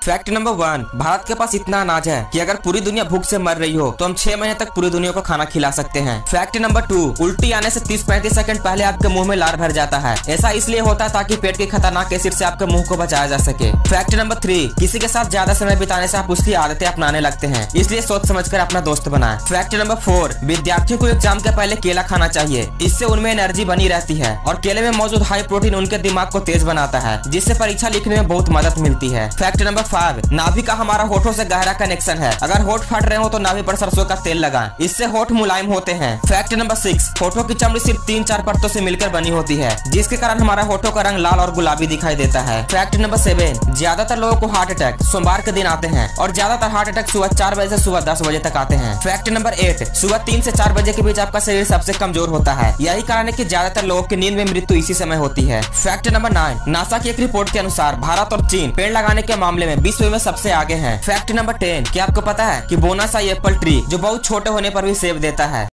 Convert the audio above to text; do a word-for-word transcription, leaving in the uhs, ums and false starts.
Fact number one, Bharat के पास इतना अनाज है कि अगर पूरी दुनिया भूख से मर रही हो तो हम छह महीने तक पूरी दुनिया को खाना खिला सकते हैं। फैक्ट नंबर टू, उल्टी आने से तीस पैंतीस सेकंड पहले आपके मुंह में लार भर जाता है। ऐसा इसलिए होता है ताकि पेट के खतरनाक एसिड से आपके मुंह को बचाया जा सके। फैक्ट नंबर थ्री, किसी के साथ ज्यादा समय बिताने से आप उसकी आदतें अपनाने लगते हैं, इसलिए सोच समझकर अपना दोस्त बनाएं। फैक्ट नंबर फोर, विद्यार्थियों को एग्जाम के पहले केला खाना चाहिए, इससे उनमें एनर्जी बनी रहती है और केले में मौजूद हाई प्रोटीन उनके दिमाग को तेज बनाता है, जिससे परीक्षा लिखने में बहुत मदद मिलती है। फैक्ट नंबर फाइव, नाभि का हमारा होठों से गहरा कनेक्शन है। अगर होठ फट रहे हो तो नाभि पर सरसों का तेल लगाएं, इससे होठ मुलायम होते हैं। फैक्ट नंबर सिक्स, होठों की चमड़ी सिर्फ तीन चार परतों से मिलकर बनी होती है, जिसके कारण हमारा होठों का रंग लाल और गुलाबी दिखाई देता है। फैक्ट नंबर सेवन, ज्यादातर लोगों को हार्ट अटैक सोमवार के दिन आते हैं और ज्यादातर हार्ट अटैक सुबह चार बजे से सुबह दस बजे तक आते हैं। फैक्ट नंबर एट, सुबह तीन से चार बजे के बीच आपका शरीर सबसे कमजोर होता है, यही कारण है कि ज्यादातर लोगों की नींद में मृत्यु इसी समय होती है। फैक्ट नंबर नाइन, नासा की एक रिपोर्ट के अनुसार भारत और चीन पेड़ लगाने के मामले में विश्व में सबसे आगे हैं। फैक्ट नंबर टेन, क्या आपको पता है कि बोनासाई एप्पल ट्री जो बहुत छोटे होने पर भी सेब देता है।